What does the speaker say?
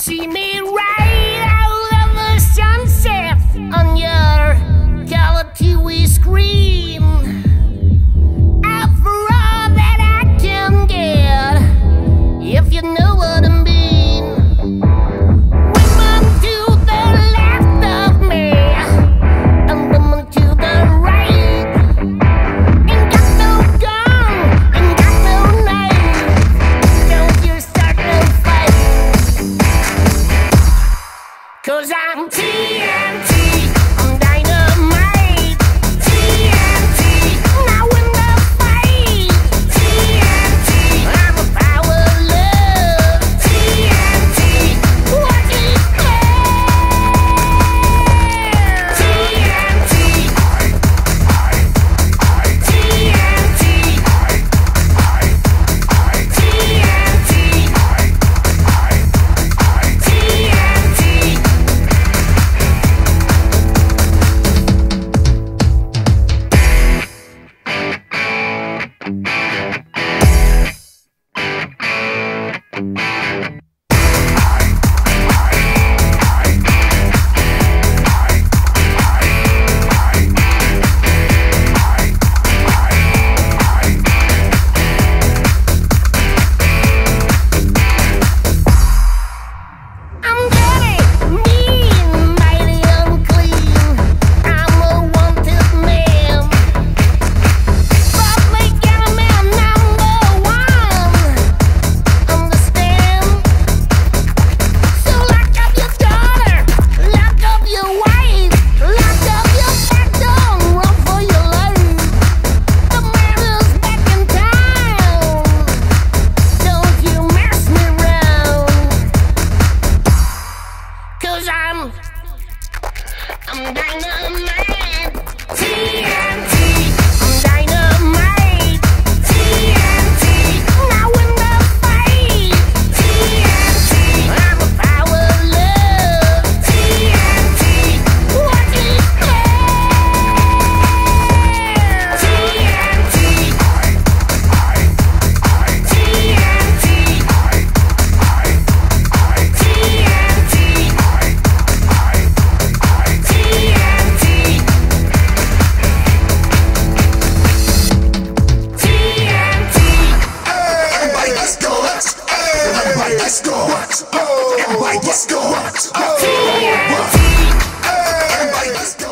See me right out of the sunset on your color TV screen. After all that I can get, if you know what I mean. Women to the left of me, and women to the right. Ain't got no gun, ain't got no knife. Don't you start no fight, 'cause I'm TNT, I'm dynamite. TNT, now in the fight. TNT, I'm a power love. TNT, watch it burn. TNT, TNT, I'm dirty, mean, mighty unclean. I'm a wanted man. Public enemy #1. Understand? So lock up your daughter, lock up your wife, lock up your back door, run for your life. The man is back in town. Don't you mess me around, 'cause I'm dynamite. TNT, I'm dynamite. TNT, now in the fight. TNT, I'm a power love. TNT, watch it burn. TNT, TNT, Everybody, let's go. Everybody, let's go. Everybody, let's go. Everybody, let's go.